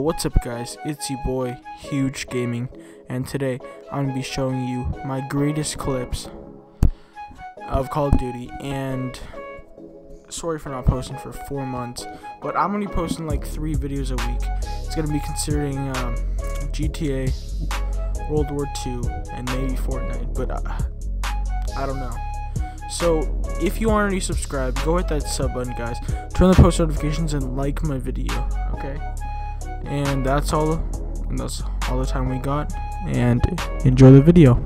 what's up guys, it's your boy Huge Gaming, and today I'm going to be showing you my greatest clips of Call of Duty. And sorry for not posting for 4 months, but I'm going to be posting like 3 videos a week. It's going to be considering GTA, World War II, and maybe Fortnite, but I don't know. So if you aren't already subscribed, go hit that sub button guys, turn the post notifications, and like my video, okay? And that's all the time we got, and enjoy the video.